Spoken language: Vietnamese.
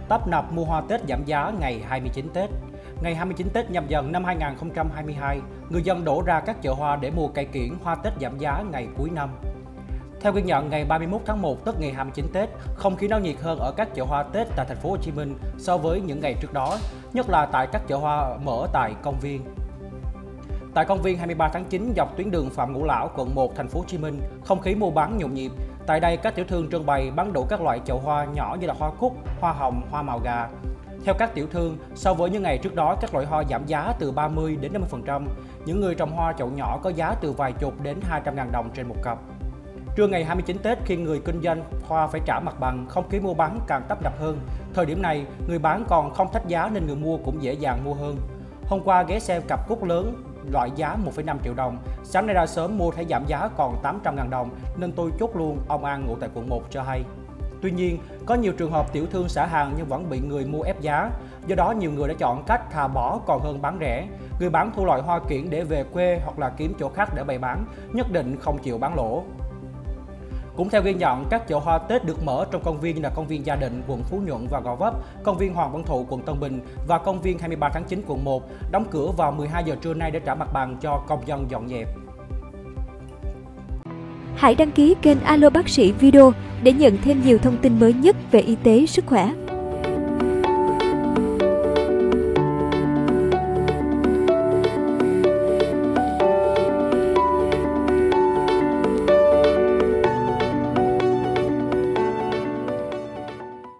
tấp nập mua hoa Tết giảm giá ngày 29 Tết. Ngày 29 Tết Nhâm Dần năm 2022, người dân đổ ra các chợ hoa để mua cây kiểng hoa Tết giảm giá ngày cuối năm. Theo ghi nhận, ngày 31 tháng 1 tức ngày 29 Tết, không khí náo nhiệt hơn ở các chợ hoa Tết tại thành phố Hồ Chí Minh so với những ngày trước đó, nhất là tại các chợ hoa mở tại công viên. Tại công viên 23 tháng 9 dọc tuyến đường Phạm Ngũ Lão, quận 1, thành phố Hồ Chí Minh, không khí mua bán nhộn nhịp. Tại đây, các tiểu thương trưng bày bán đủ các loại chậu hoa nhỏ như là hoa cúc, hoa hồng, hoa màu gà. Theo các tiểu thương, so với những ngày trước đó, các loại hoa giảm giá từ 30 đến 50%. Những người trồng hoa chậu nhỏ có giá từ vài chục đến 200.000 đồng trên một cặp. Trưa ngày 29 Tết, khi người kinh doanh hoa phải trả mặt bằng, không khí mua bán càng tấp nập hơn. Thời điểm này, người bán còn không thách giá nên người mua cũng dễ dàng mua hơn. Hôm qua ghé xem cặp cúc lớn loại giá 1,5 triệu đồng. Sáng nay ra sớm mua thấy giảm giá còn 800.000 đồng nên tôi chốt luôn, ông An ngụ tại quận 1 cho hay. Tuy nhiên, có nhiều trường hợp tiểu thương xả hàng nhưng vẫn bị người mua ép giá. Do đó, nhiều người đã chọn cách thà bỏ còn hơn bán rẻ. Người bán thu loại hoa kiểng để về quê hoặc là kiếm chỗ khác để bày bán, nhất định không chịu bán lỗ. Cũng theo ghi nhận, các chợ hoa Tết được mở trong công viên như là công viên Gia Định, quận Phú Nhuận và Gò Vấp, công viên Hoàng Văn Thụ, quận Tân Bình và công viên 23 tháng 9, quận 1 đóng cửa vào 12 giờ trưa nay để trả mặt bằng cho công dân dọn dẹp. Hãy đăng ký kênh Alo Bác sĩ Video để nhận thêm nhiều thông tin mới nhất về y tế, sức khỏe.